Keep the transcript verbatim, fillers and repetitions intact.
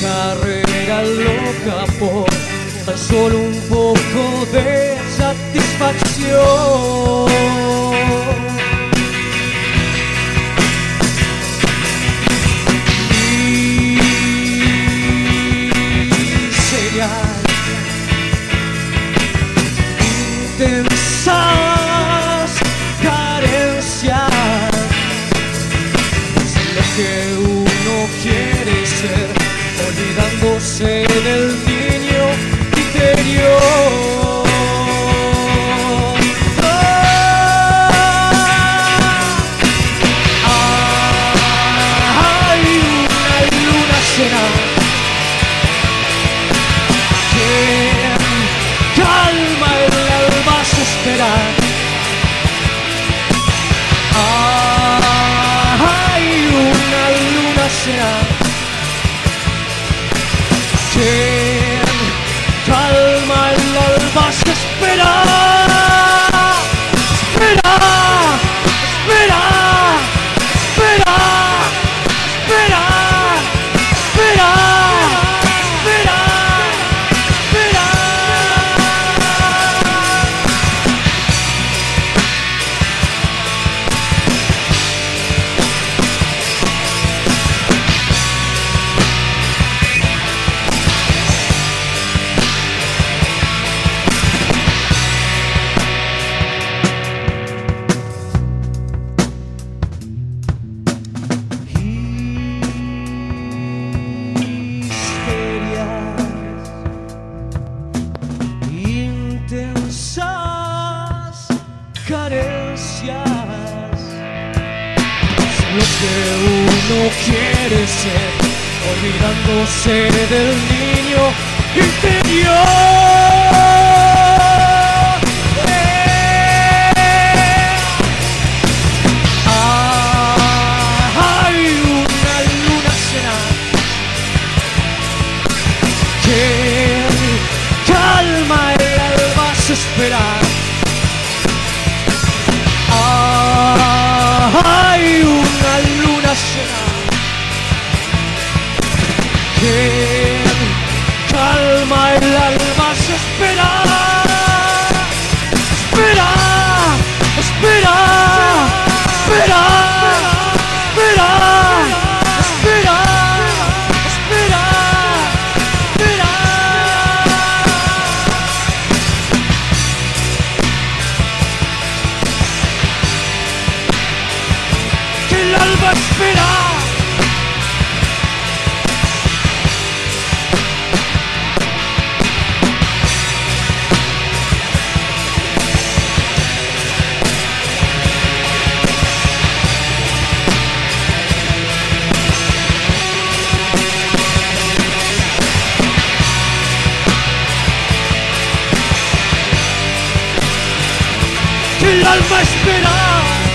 carrera loca por tan solo un poco de satisfacción. Intensas carencias es lo que uno quiere ser, olvidándose del niño interior. Hay una luna llena que calma el alma a suspirar. Ah, hay una luna llena que calma el alma a suspirar. Espera, espera, espera, espera, espera, espera. Carencias es lo que uno quiere ser, olvidándose del niño interior. Ah, hay una luna llena que calma el alma a suspirar. Hay una luna llena que calma el alma a suspirar. Espera, espera, espera, espera, espera, espera, espera. Que el alma espera. Que el alma espera.